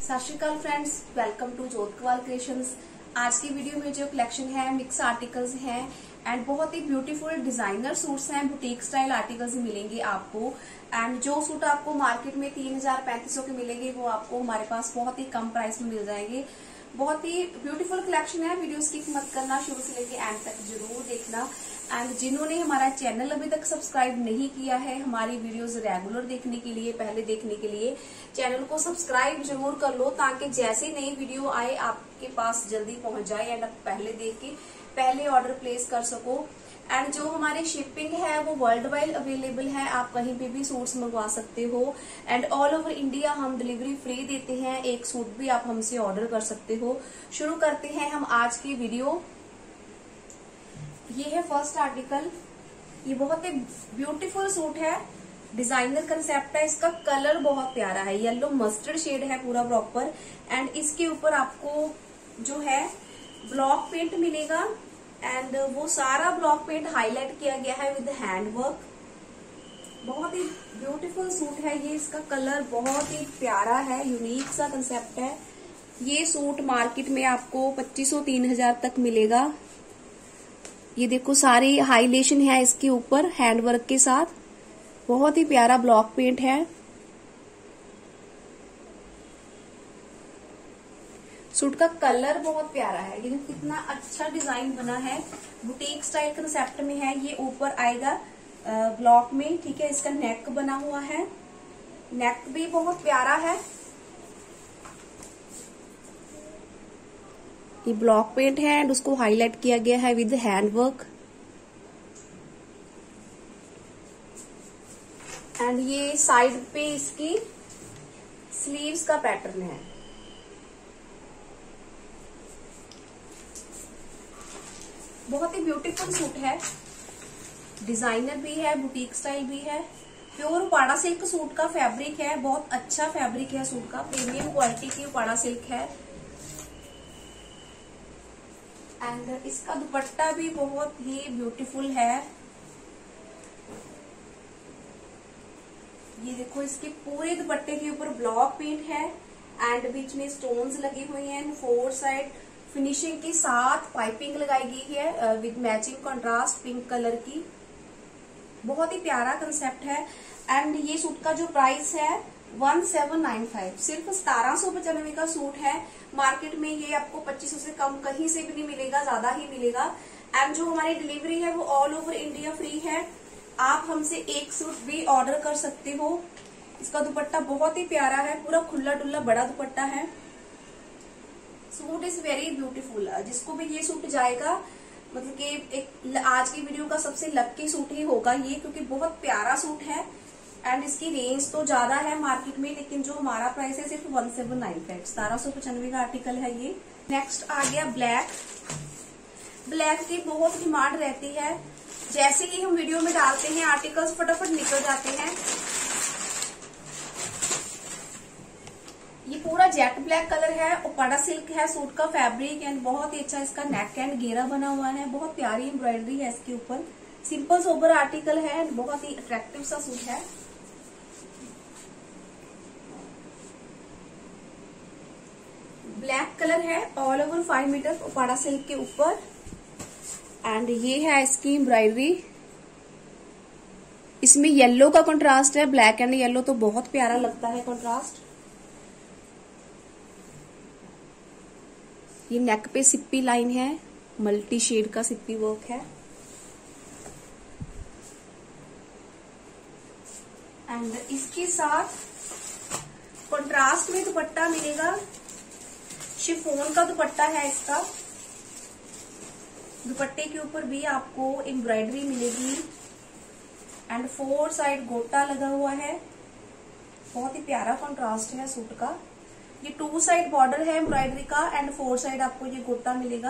सत श्री अकाल friends, welcome to Jotakwal creations. आज की वीडियो में जो कलेक्शन है मिक्स आर्टिकल्स हैं एंड बहुत ही ब्यूटीफुल डिजाइनर सूट्स हैं, बुटीक स्टाइल आर्टिकल्स मिलेंगे आपको। एंड जो सूट आपको मार्केट में 3000-3500 के मिलेंगे वो आपको हमारे पास बहुत ही कम प्राइस में मिल जाएंगे। बहुत ही ब्यूटीफुल कलेक्शन है, वीडियो स्किप मत करना, शुरू से लेके एंड तक जरूर देखना। एंड जिन्होंने हमारा चैनल अभी तक सब्सक्राइब नहीं किया है, हमारी वीडियोस रेगुलर देखने के लिए, पहले देखने के लिए चैनल को सब्सक्राइब जरूर कर लो, ताकि जैसे नई वीडियो आए आपके पास जल्दी पहुंच जाए एंड आप पहले देख के पहले ऑर्डर प्लेस कर सको। एंड जो हमारी शिपिंग है वो वर्ल्ड वाइड अवेलेबल है, आप कहीं पे भी सूट्स मंगवा सकते हो एंड ऑल ओवर इंडिया हम डिलीवरी फ्री देते हैं। एक सूट भी आप हमसे ऑर्डर कर सकते हो। शुरू करते हैं हम आज की वीडियो। ये है फर्स्ट आर्टिकल। ये बहुत ही ब्यूटीफुल सूट है, डिजाइनर कंसेप्ट है, इसका कलर बहुत प्यारा है, येलो मस्टर्ड शेड है पूरा प्रॉपर। एंड इसके ऊपर आपको जो है ब्लॉक पेंट मिलेगा एंड वो सारा ब्लॉक पेंट हाईलाइट किया गया है विद हैंड वर्क। बहुत ही ब्यूटीफुल सूट है ये, इसका कलर बहुत ही प्यारा है, यूनिक सा कंसेप्ट है। ये सूट मार्केट में आपको 2500-3000 तक मिलेगा। ये देखो सारी हाईलाइशन है इसके ऊपर हैंड वर्क के साथ, बहुत ही प्यारा ब्लॉक पेंट है। सूट का कलर बहुत प्यारा है, ये कितना अच्छा डिजाइन बना है, बुटीक स्टाइल कंसेप्ट में है। ये ऊपर आएगा ब्लॉक में, ठीक है। इसका नेक बना हुआ है, नेक भी बहुत प्यारा है। ये ब्लॉक पेंट है एंड उसको हाईलाइट किया गया है विद हैंड वर्क। एंड ये साइड पे इसकी स्लीव्स का पैटर्न है। बहुत ही ब्यूटीफुल सूट है, डिजाइनर भी है, बुटीक स्टाइल भी है। प्योर उपाड़ा सिल्क सूट का फैब्रिक है, बहुत अच्छा फैब्रिक है सूट का, प्रीमियम क्वालिटी की उपाड़ा सिल्क है। एंड इसका दुपट्टा भी बहुत ही ब्यूटीफुल है। ये देखो इसके पूरे दुपट्टे के ऊपर ब्लॉक पेंट है एंड बीच में स्टोन्स लगे हुए हैं। 4 साइड फिनिशिंग के साथ पाइपिंग लगाई गई है with matching contrast pink colour की। बहुत ही प्यारा कंसेप्ट है। एंड ये सूट का जो प्राइस है 1795, सिर्फ 1795 का सूट है। मार्केट में ये आपको 2500 से कम कहीं से भी नहीं मिलेगा, ज्यादा ही मिलेगा। एंड जो हमारी डिलीवरी है वो ऑल ओवर इंडिया फ्री है। आप हमसे एक सूट भी ऑर्डर कर सकते हो। इसका दुपट्टा बहुत ही प्यारा है, पूरा खुला डुल्ला बड़ा दुपट्टा है। Suit is very beautiful. जिसको भी ये सूट जाएगा, मतलब कि एक आज की वीडियो का सबसे लकी सूट ही होगा ये, क्योंकि बहुत प्यारा सूट है। एंड इसकी रेंज तो ज्यादा है मार्केट में, लेकिन जो हमारा प्राइस है सिर्फ 1795, 1795 का आर्टिकल है ये। नेक्स्ट आ गया ब्लैक। ब्लैक की बहुत डिमांड रहती है, जैसे ही हम वीडियो में डालते हैं आर्टिकल्स फटाफट निकल जाते हैं। ये पूरा जेट ब्लैक कलर है, उपाड़ा सिल्क है सूट का फैब्रिक एंड बहुत ही अच्छा इसका नेक एंड घेरा बना हुआ है। बहुत प्यारी एम्ब्रॉयडरी है इसके ऊपर, सिंपल सोबर आर्टिकल है एंड बहुत ही अट्रैक्टिव सा सूट है। ब्लैक कलर है, all over 5 metre Uppada silk के ऊपर। एंड ये है इसकी एम्ब्रॉयडरी। इसमें येलो का कंट्रास्ट है, ब्लैक एंड येलो तो बहुत प्यारा लगता है कंट्रास्ट। ये नेक पे सिप्पी लाइन है, मल्टी शेड का सिप्पी वर्क है। एंड इसके साथ कंट्रास्ट में दुपट्टा मिलेगा, शिफॉन का दुपट्टा है इसका। दुपट्टे के ऊपर भी आपको एम्ब्रॉयडरी मिलेगी एंड 4 साइड गोटा लगा हुआ है। बहुत ही प्यारा कंट्रास्ट है सूट का। ये 2 साइड बॉर्डर है एम्ब्रॉयडरी का एंड 4 साइड आपको ये गोटा मिलेगा।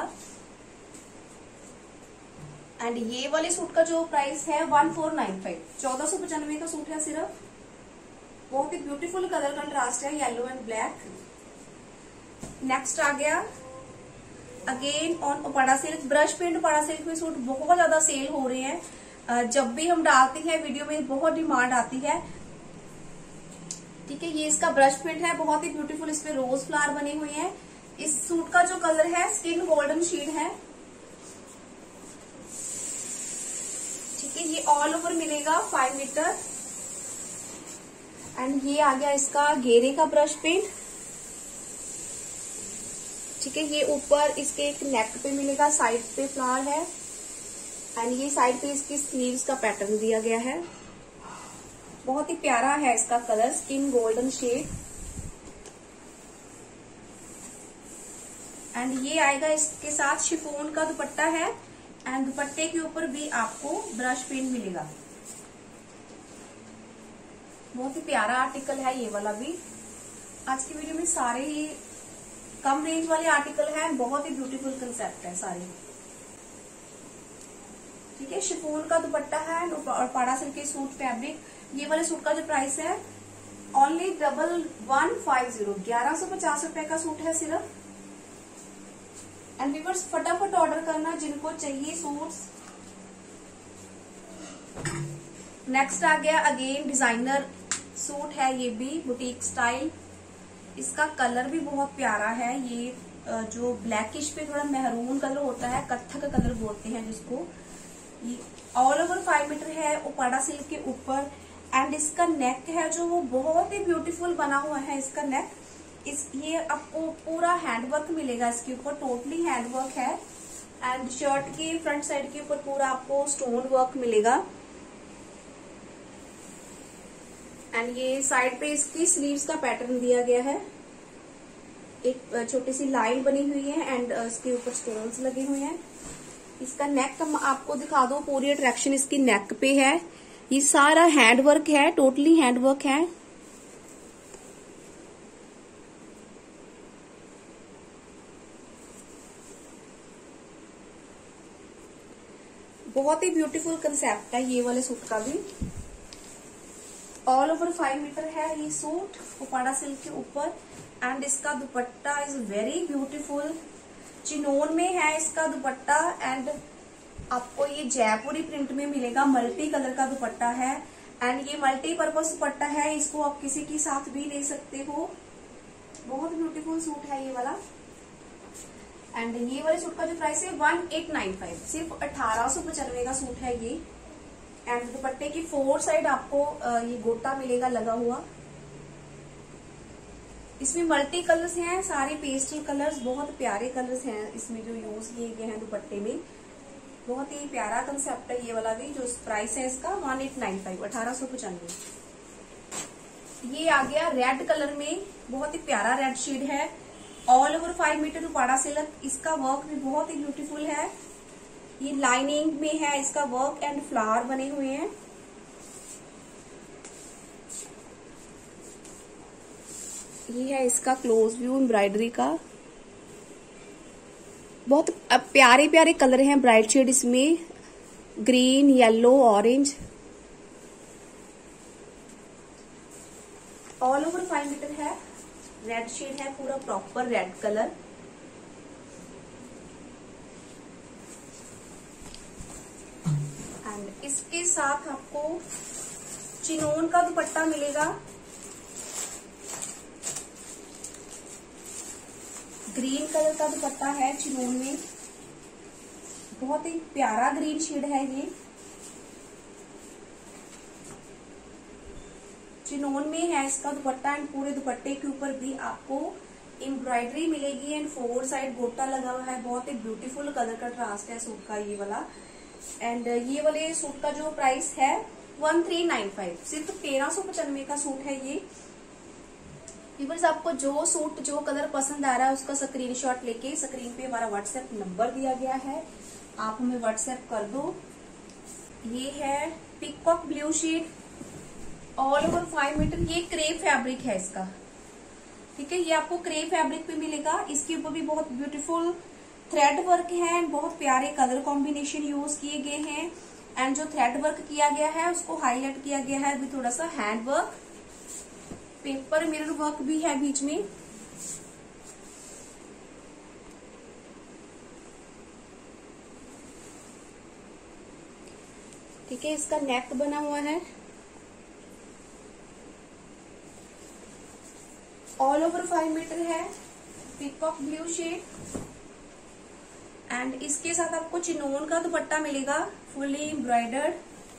एंड ये वाले सूट का जो प्राइस है 1495, 1495 का सूट है सिर्फ। बहुत ही ब्यूटीफुल कलर कंट्रास्ट है, येलो एंड ब्लैक। नेक्स्ट आ गया again on Uppada silk. Brush paint Uppada silk में सूट बहुत ज्यादा सेल हो रहे हैं, जब भी हम डालते हैं वीडियो में बहुत डिमांड आती है। ठीक है, ये इसका ब्रश प्रिंट है, बहुत ही ब्यूटीफुल इस पे रोज फ्लावर बने हुए हैं। इस सूट का जो कलर है स्किन गोल्डन शेड है। ठीक है, ये ऑल ओवर मिलेगा 5 मीटर। एंड ये आ गया इसका घेरे का ब्रश प्रिंट। ठीक है, ये ऊपर इसके एक नेक पे मिलेगा, साइड पे फ्लावर है एंड ये साइड पे इसकी स्लीव्स का पैटर्न दिया गया है। बहुत ही प्यारा है इसका colour, skin golden shade. And ये आएगा इसके साथ शिफॉन का दुपट्टा है एंड दुपट्टे के ऊपर भी आपको ब्रश प्रिंट मिलेगा। बहुत ही प्यारा आर्टिकल है ये वाला भी। आज की वीडियो में सारे ही कम रेंज वाले आर्टिकल हैं, बहुत ही ब्यूटीफुल कंसेप्ट है सारे। ठीक है, शिफॉन का दुपट्टा है और पाड़ा सिल्क के सूट फैब्रिक। ये वाले सूट का जो प्राइस है ओनली 1150, 1150 रुपए का सूट है सिर्फ। एंड व्यूअर्स फटाफट ऑर्डर करना जिनको चाहिए सूट्स। नेक्स्ट आ गया अगेन डिजाइनर सूट है, ये भी बुटीक स्टाइल। इसका कलर भी बहुत प्यारा है। ये जो ब्लैकिश पे थोड़ा मेहरून कलर होता है, कत्थक कलर बोलते हैं जिसको। ये ऑल ओवर 5 मीटर है उपाड़ा सिल्क के ऊपर। एंड इसका नेक है जो वो बहुत ही ब्यूटीफुल बना हुआ है इसका नेक। ये आपको पूरा हैंडवर्क मिलेगा इसके ऊपर, टोटली हैंडवर्क है। एंड शर्ट के फ्रंट साइड के ऊपर पूरा आपको स्टोन वर्क मिलेगा। एंड ये साइड पे इसकी स्लीव्स का पैटर्न दिया गया है, एक छोटी सी लाइन बनी हुई है एंड इसके ऊपर स्टोन्स लगे हुए हैं। इसका नेक आपको दिखा दो, पूरी अट्रैक्शन इसकी नेक पे है। ये सारा हैंडवर्क है, टोटली हैंडवर्क है। बहुत ही ब्यूटीफुल कंसेप्ट है ये वाले सूट का भी। ऑल ओवर 5 मीटर है ये सूट उपाड़ा सिल्क के ऊपर। एंड इसका dupatta is very beautiful, chinon में है इसका दुपट्टा। एंड आपको ये जयपुरी प्रिंट में मिलेगा, मल्टी कलर का दुपट्टा है। एंड ये मल्टी पर्पज दुपट्टा है, इसको आप किसी के साथ भी ले सकते हो। बहुत ब्यूटीफुल सूट है ये वाला। एंड ये वाले सूट का जो प्राइस है 1895, सिर्फ 1895 का सूट है ये। एंड दुपट्टे की 4 साइड आपको ये गोटा मिलेगा लगा हुआ। इसमें मल्टी कलर्स हैं, सारे पेस्टल कलर्स, बहुत प्यारे कलर्स हैं इसमें जो यूज किए गए हैं दुपट्टे में। बहुत ही प्यारा कंसेप्ट है ये वाला भी। जो प्राइस है इसका 1895, 1895। ये आ गया रेड कलर में, बहुत ही प्यारा रेड शेड है। All over 5 metre Uppada silk. इसका वर्क भी बहुत ही ब्यूटीफुल है। ये लाइनिंग में है इसका वर्क एंड फ्लावर बने हुए हैं। ये है इसका क्लोज व्यू एम्ब्रॉयडरी का। बहुत प्यारे प्यारे कलर हैं, ब्राइट शेड इसमें, green, yellow, orange. All over 5 metre है, रेड शेड है, पूरा प्रॉपर रेड कलर। एंड इसके साथ आपको चिनोन का दुपट्टा मिलेगा। ग्रीन कलर का दुपट्टा है चिनोन में, बहुत ही प्यारा ग्रीन शेड है ये। चिनोन में है इसका दुपट्टा एंड पूरे दुपट्टे के ऊपर भी आपको एम्ब्रॉयडरी मिलेगी एंड 4 साइड गोटा लगा हुआ है। बहुत ही ब्यूटीफुल कलर का ट्रास्ट है सूट का ये वाला। एंड ये वाले सूट का जो प्राइस है 1395, सिर्फ 1395 का सूट है ये। व्यूअर्स आपको जो सूट जो कलर पसंद आ रहा है उसका स्क्रीनशॉट लेके स्क्रीन पे हमारा व्हाट्सएप नंबर दिया गया है, आप हमें व्हाट्सएप कर दो। ये है peacock blue shade, all over 5 metre. ये क्रेप फैब्रिक है इसका, ठीक है, ये आपको क्रेप फैब्रिक पे मिलेगा। इसके ऊपर भी बहुत ब्यूटीफुल थ्रेड वर्क है, बहुत प्यारे कलर कॉम्बिनेशन यूज किए गए हैं। एंड जो थ्रेड वर्क किया गया है उसको हाईलाइट किया गया है भी थोड़ा सा hand work, paper mirror work भी है बीच में। ठीक है, इसका नेक बना हुआ है ऑल ओवर 5 मीटर है, पीकॉक ब्लू शेड। एंड इसके साथ आपको चिनोन का दुपट्टा मिलेगा, फुली एम्ब्रॉयडर्ड।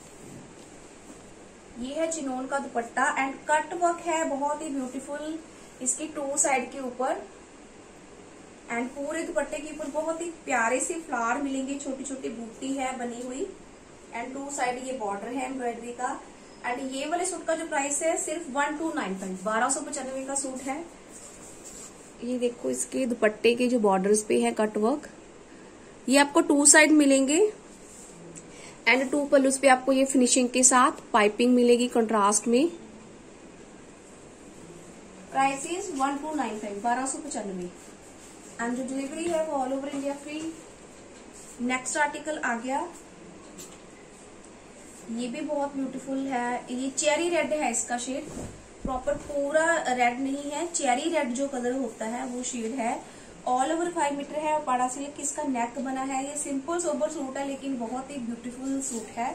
ये है चिनोन का दुपट्टा एंड कट वर्क है बहुत ही ब्यूटीफुल इसकी 2 साइड के ऊपर। एंड पूरे दुपट्टे के ऊपर बहुत ही प्यारे से फ्लावर मिलेंगे, छोटी छोटी बूटी है बनी हुई। एंड 2 साइड ये बॉर्डर है एम्ब्रॉयडरी का। एंड ये वाले सूट का जो प्राइस है सिर्फ 1295, 1295 का सूट है। ये देखो इसके दुपट्टे के जो बॉर्डर्स पे है कट वर्क, ये आपको 2 साइड मिलेंगे। एंड 2 पल्लूस पे आपको ये फिनिशिंग के साथ पाइपिंग मिलेगी कंट्रास्ट में। Price is 1295, 1295। एंड जो डिलीवरी है वो all over India free. Next article आ गया, ये भी बहुत ब्यूटीफुल है। ये चेरी रेड है इसका शेड, प्रॉपर पूरा रेड नहीं है, चेरी रेड जो कलर होता है वो शेड है। ऑल ओवर 5 मीटर है और पाड़ा सिल्क इसका नेक बना है। ये सिंपल सोबर सूट है लेकिन बहुत ही ब्यूटीफुल सूट है।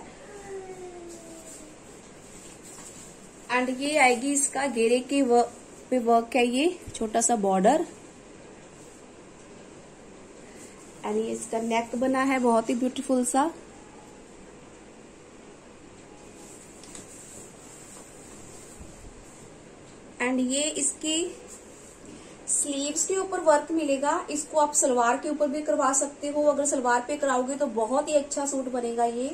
एंड ये आएगी इसका घेरे के पे वर्क है, ये छोटा सा बॉर्डर। एंड ये इसका नेक बना है बहुत ही ब्यूटीफुल सा। एंड ये इसकी स्लीव्स के ऊपर वर्क मिलेगा, इसको आप सलवार के ऊपर भी करवा सकते हो। अगर सलवार पे कराओगे तो बहुत ही अच्छा सूट बनेगा ये।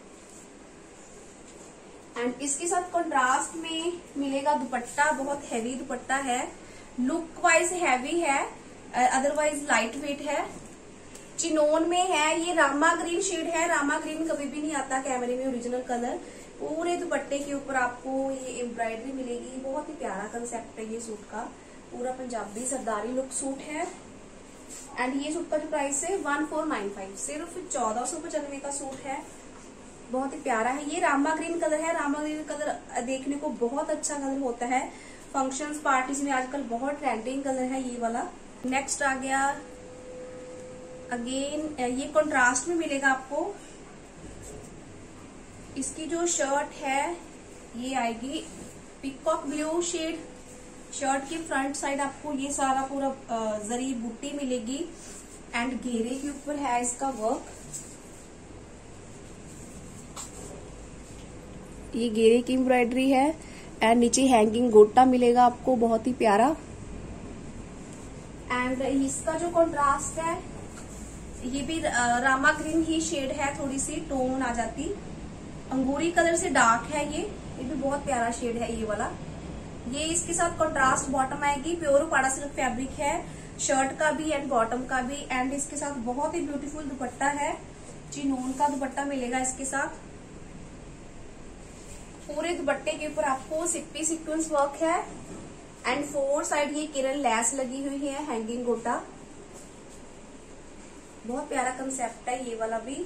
एंड इसके साथ कंट्रास्ट में मिलेगा दुपट्टा, बहुत हैवी दुपट्टा है, लुक वाइज हैवी है, अदरवाइज लाइट वेट है। चिनोन में है, ये रामा ग्रीन शेड है। रामा ग्रीन कभी भी नहीं आता कैमरे में ओरिजिनल कलर। पूरे दुपट्टे के ऊपर आपको ये एम्ब्रॉयडरी मिलेगी, बहुत ही प्यारा कंसेप्ट है ये सूट का। पूरा पंजाबी सरदारी लुक सूट है। एंड ये सूट का जो प्राइस है 1495, सिर्फ 1495 का सूट है। बहुत ही प्यारा है। ये रामा ग्रीन कलर है। रामा ग्रीन कलर देखने को बहुत अच्छा कलर होता है, फंक्शंस पार्टीज में आजकल बहुत ट्रेंडिंग कलर है ये वाला। नेक्स्ट आ गया अगेन, ये कंट्रास्ट में मिलेगा आपको। इसकी जो शर्ट है ये आएगी पीकॉक ब्लू शेड। शर्ट की फ्रंट साइड आपको ये सारा पूरा जरी बूटी मिलेगी। एंड घेरे के ऊपर है इसका वर्क, ये घेरे की एम्ब्रॉयडरी है। एंड नीचे हैंगिंग गोटा मिलेगा आपको, बहुत ही प्यारा। एंड इसका जो कंट्रास्ट है ये भी रामा ग्रीन ही शेड है, थोड़ी सी टोन आ जाती, अंगूरी कलर से डार्क है ये भी बहुत प्यारा शेड है ये वाला। ये इसके साथ कंट्रास्ट बॉटम आएगी, प्योर पाड़ा सिल्क फैब्रिक है, शर्ट का भी एंड बॉटम का भी। एंड इसके साथ बहुत ही ब्यूटीफुल दुपट्टा है, चिनोन का दुपट्टा मिलेगा इसके साथ। पूरे दुपट्टे के ऊपर आपको सिप्पी सीक्वेंस वर्क है। एंड 4 साइड ये किरण लैस लगी हुई है, हैंगिंग गोटा। बहुत प्यारा कंसेप्ट है ये वाला भी।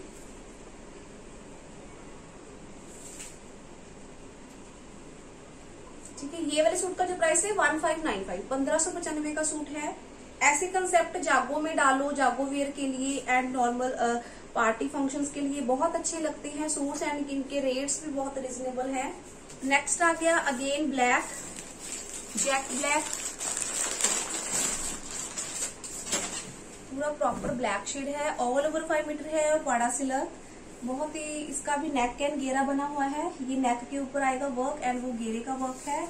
ठीक है, ये वाले सूट का जो प्राइस है 1595, 1595 का सूट है। ऐसे कंसेप्ट जागो में डालो, जागो वेयर के लिए एंड नॉर्मल पार्टी फंक्शंस के लिए बहुत अच्छे लगते हैं सूट्स। एंड इनके रेट्स भी बहुत रिजनेबल हैं। नेक्स्ट आ गया अगेन ब्लैक, जेट ब्लैक, पूरा प्रॉपर ब्लैक शेड है। ऑल ओवर 5 मीटर है और पाड़ा सिल्क। बहुत ही इसका भी नेक एंड घेरा बना हुआ है, ये नेक के ऊपर आएगा वर्क एंड वो घेरे का वर्क है।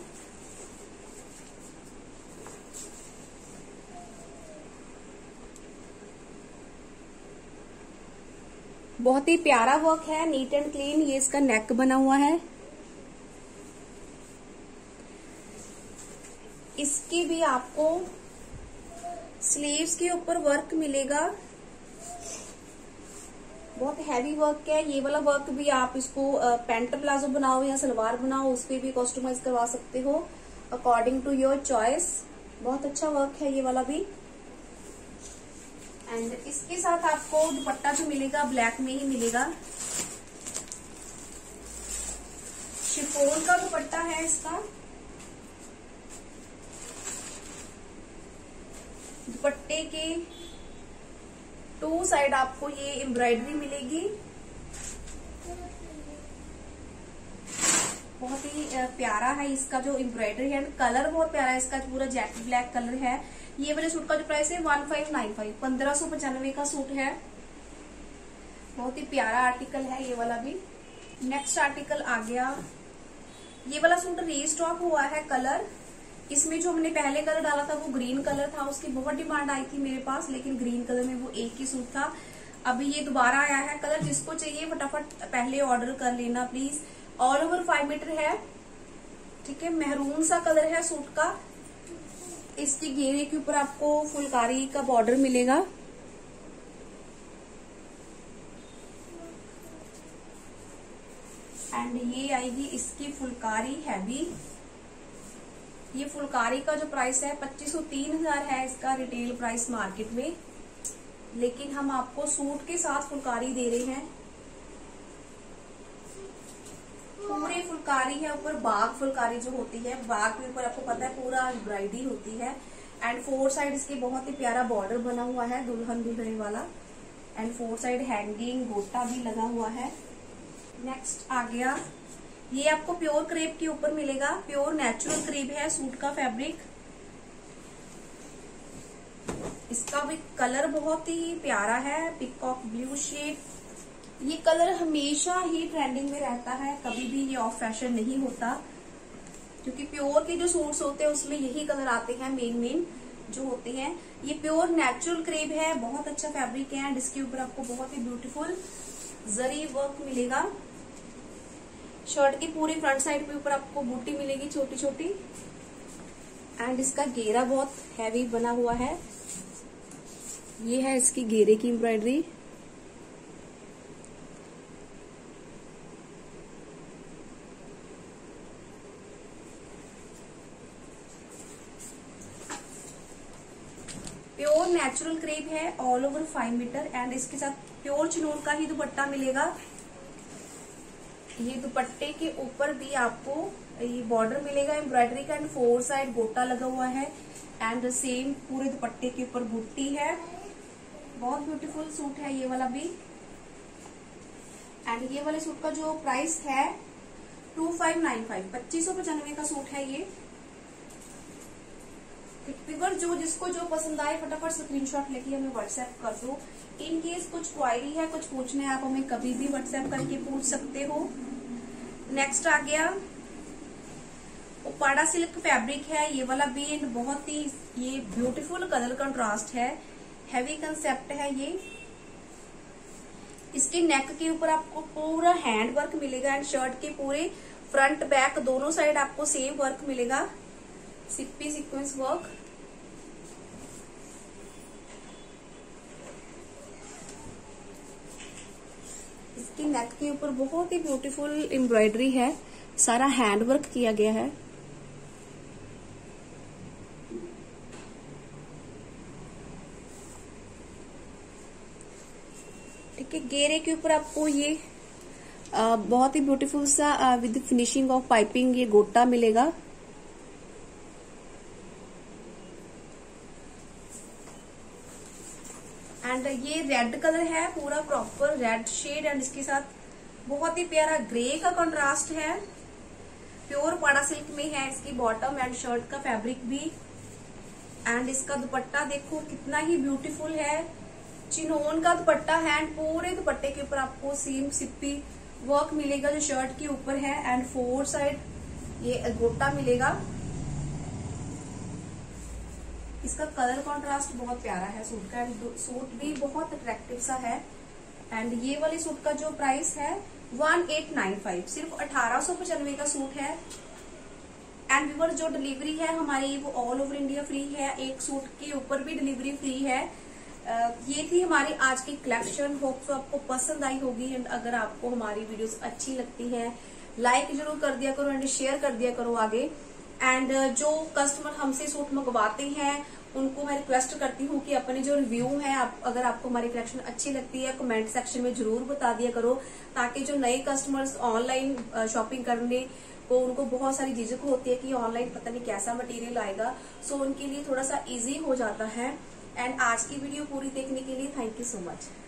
बहुत ही प्यारा वर्क है, नीट एंड क्लीन। ये इसका नेक बना हुआ है। इसकी भी आपको स्लीव्स के ऊपर वर्क मिलेगा, बहुत हैवी वर्क है। ये वाला वर्क भी आप इसको पैंट प्लाजो बनाओ या सलवार बनाओ, उस पर भी कस्टमाइज करवा सकते हो अकॉर्डिंग टू योर चॉइस। बहुत अच्छा वर्क है ये वाला भी। एंड इसके साथ आपको दुपट्टा जो मिलेगा ब्लैक में ही मिलेगा, शिफॉन का दुपट्टा है इसका। दुपट्टे के 2 साइड आपको ये एम्ब्रॉयडरी मिलेगी, बहुत ही प्यारा है इसका जो एम्ब्रॉयडरी है, कलर बहुत प्यारा है इसका, पूरा जेट ब्लैक कलर है। ये वाले सूट का जो प्राइस है 1595, 1595 का सूट है। बहुत ही प्यारा आर्टिकल है ये वाला भी। नेक्स्ट आर्टिकल आ गया, ये वाला सूट रीस्टॉक हुआ है कलर। इसमें जो हमने पहले कलर डाला था वो ग्रीन कलर था, उसकी बहुत डिमांड आई थी मेरे पास, लेकिन ग्रीन कलर में वो एक ही सूट था। अभी ये दोबारा आया है कलर, जिसको चाहिए फटाफट पहले ऑर्डर कर लेना प्लीज। ऑल ओवर 5 मीटर है, ठीक है। मेहरून सा कलर है सूट का। इसकी घेरे के ऊपर आपको फुलकारी का बॉर्डर मिलेगा। एंड ये आएगी इसकी फुलकारी हैवी। ये फुलकारी का जो प्राइस है 2503,000 है इसका रिटेल प्राइस मार्केट में, लेकिन हम आपको सूट के साथ फुलकारी दे रहे हैं। पूरी फुलकारी है, ऊपर बाग फुलकारी जो होती है, बाग के ऊपर आपको पता है पूरा एम्ब्रॉयडरी होती है। एंड 4 साइड इसके बहुत ही प्यारा बॉर्डर बना हुआ है दुल्हन वाला। एंड 4 साइड हैंगिंग गोटा भी लगा हुआ है। नेक्स्ट आ गया, ये आपको प्योर क्रेप के ऊपर मिलेगा। प्योर नेचुरल क्रेप है सूट का फैब्रिक। इसका भी कलर बहुत ही प्यारा है, पिकॉक ब्लू शेड। ये कलर हमेशा ही ट्रेंडिंग में रहता है, कभी भी ये ऑफ फैशन नहीं होता, क्योंकि प्योर के जो सूट्स होते हैं उसमें यही कलर आते हैं मेन जो होते हैं। ये प्योर नेचुरल क्रेप है, बहुत अच्छा फैब्रिक है। एंड इसके ऊपर आपको बहुत ही ब्यूटीफुल जरी वर्क मिलेगा। शर्ट की पूरी फ्रंट साइड पे ऊपर आपको बूटी मिलेगी छोटी छोटी। एंड इसका घेरा बहुत हैवी बना हुआ है। ये है इसकी घेरे की एम्ब्रॉयडरी। प्योर नेचुरल क्रेप है, ऑल ओवर 5 मीटर। एंड इसके साथ प्योर चिनोन का ही दुपट्टा मिलेगा। ये दुपट्टे के ऊपर भी आपको ये बॉर्डर मिलेगा एम्ब्रॉयडरी का। एंड 4 साइड गोटा लगा हुआ है। एंड सेम पूरे दुपट्टे के ऊपर बूटी है। बहुत ब्यूटीफुल सूट है ये वाला भी। एंड ये वाले सूट का जो प्राइस है 2595, 2595 का सूट है ये। व्यूअर जो जिसको जो पसंद आए फटाफट स्क्रीनशॉट लेके हमें व्हाट्सएप कर दो। इन केस कुछ क्वायरी है, कुछ पूछना है, आप हमें कभी भी व्हाट्सएप करके पूछ सकते हो। नेक्स्ट आ गया, उपाड़ा सिल्क फैब्रिक है ये वाला भी। एंड बहुत ही ये ब्यूटीफुल कलर कंट्रास्ट है, हैवी कंसेप्ट है ये। इसके नेक के ऊपर आपको पूरा हैंड वर्क मिलेगा। एंड शर्ट के पूरे फ्रंट बैक दोनों साइड आपको सेम वर्क मिलेगा, सिप्पी सीक्वेंस वर्क। इसकी नेक के ऊपर बहुत ही ब्यूटीफुल एम्ब्रॉयडरी है, सारा हैंड वर्क किया गया है। ठीक है, घेरे के ऊपर आपको ये बहुत ही ब्यूटीफुल सा विद फिनिशिंग ऑफ पाइपिंग ये गोटा मिलेगा। एंड ये रेड कलर है, पूरा प्रॉपर रेड शेड। एंड इसके साथ बहुत ही प्यारा ग्रे का कंट्रास्ट है। प्योर पाड़ा सिल्क में है इसकी बॉटम एंड शर्ट का फैब्रिक भी। एंड इसका दुपट्टा देखो कितना ही ब्यूटीफुल है, चिनोन का दुपट्टा है। एंड पूरे दुपट्टे के ऊपर आपको सेम सिप्पी वर्क मिलेगा जो शर्ट के ऊपर है। एंड 4 साइड ये गोटा मिलेगा। इसका कलर कॉन्ट्रास्ट बहुत प्यारा है सूट का। सूट भी बहुत अट्रैक्टिव सा है। एंड ये वाले सूट का जो प्राइस है 1895, सिर्फ 1895 का सूट है। एंड व्यूअर जो डिलीवरी है हमारी वो ऑल ओवर इंडिया फ्री है, एक सूट के ऊपर भी डिलीवरी फ्री है। ये थी हमारी आज की कलेक्शन, होप सो आपको पसंद आई होगी। एंड अगर आपको हमारी वीडियोस अच्छी लगती है लाइक जरूर कर दिया करो एंड शेयर कर दिया करो आगे। एंड जो कस्टमर हमसे सूट मंगवाते हैं उनको मैं रिक्वेस्ट करती हूँ कि अपने जो रिव्यू है अगर आपको हमारी कलेक्शन अच्छी लगती है कमेंट सेक्शन में जरूर बता दिया करो, ताकि जो नए कस्टमर्स ऑनलाइन शॉपिंग करने को उनको बहुत सारी झिझक होती है कि ऑनलाइन पता नहीं कैसा मटेरियल आएगा, सो उनके लिए थोड़ा सा इजी हो जाता है। एंड आज की वीडियो पूरी देखने के लिए थैंक यू सो मच।